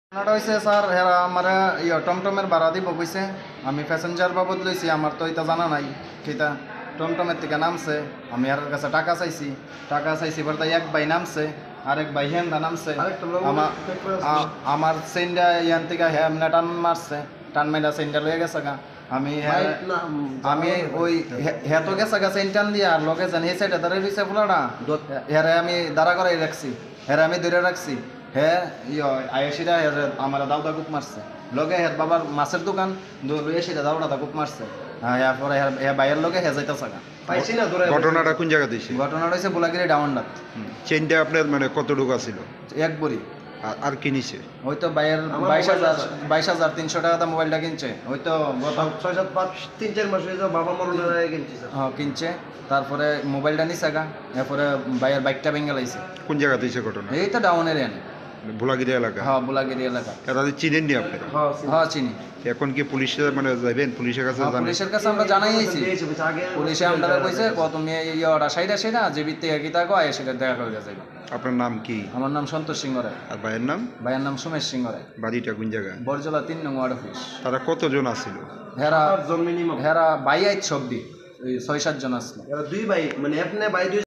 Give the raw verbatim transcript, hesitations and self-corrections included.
ঘটনাটা হয়েছে স্যার হেরা আমার ইয়ে টমটমের ভাড়া দিব কইছে। আমি প্যাসেঞ্জার বাবদ লইছি, আমার তো এটা জানা নাই কিতা। টমটমের থেকে নামছে, আমি আর কাছে টাকা চাইছি, টাকা চাইছি বলতে এক ভাই নামছে, আরেক ভাই হেন্দা নামছে। আমার আ- আমার সেন্ডা ইয়ান থেকে হ্যাঁ এমনি টান মারছে, টান মেরা সেন্ডা লয়ে গেছে গা। আমি হ্যাঁ- আমি ওই হ্যাঁ তো গেছে গা সেন টান দিয়ে আর লগে জানি এই সাইডে দাঁড়িয়ে রয়েছে ফুলাটা, হ্যাঁ আমি দাঁড়া করাই রাখছি, হ্যাঁ আমি ধরে রাখছি। হ্যাঁ ইয় আয়েসিরা আমার দাউদা কুপ মারছে, লগে হ্যাঁ বাবার মাছের দোকান এসিটা দাউডা কুপ মারছে। হ্যাঁ এরপরে হ্যাঁ বাইরের লগে হ্যাঁ যাইতেছে গা। ঘটনাটা কোন জায়গা দিয়েছে? ঘটনাটা হয়েছে বোলাগিরি ডাউনডাত। চেনটা আপনার মানে কতটুকু ছিল? এক বড়ি। আর- আর কি নিছে? ওই তো বাইরের বাইশ হাজার বাইশ হাজার তিনশো টাকা মোবাইলটা কিনছে। ওই তো গত ছয় সাত পাঁচ তিন চার মাস হয়েছে বাবা মরণের কিনছি স্যার। হ্যাঁ কিনছে, তারপরে মোবাইলটা নিছে গা, এরপরে বাইরের বাইকটা ভেঙে লাইছে। কোন জায়গা দিয়েছে ঘটনা? এই তো ডাউনের এনে। ভোলাগিরি এলাকা? হ্যাঁ বোলাগিরি এলাকা। তাদের চিনেননি আপনারা? হ্যাঁ চিনি। এখন কি পুলিশে মানে যাবেন? পুলিশের কাছে হ্যাঁ, জানেন? পুলিশের কাছে আমরা জানাইছি, আগে পুলিশে আমরা কইছে ক তুমি ইয়েটা সাইডা সেটা যে বিত্তে কি থাকো আয় সেটা দেখা করে গেছে। আপনার নাম কি? আমার নাম সন্তোষ সিংহ রায়। আর ভাইয়ের নাম? ভাইয়ের নাম সুমেশ সিংহ রায়। বাড়িটা কোন জায়গায়? বরজলা তিন নং ওয়ার্ড অফিস। তারা কতজন আছিল? হেরা জন মিনিমাম হেরা বাই আইত সবদি ওই ছয় সাত জন আসলো। দুই ভাই মানে এমনি ভাই দুই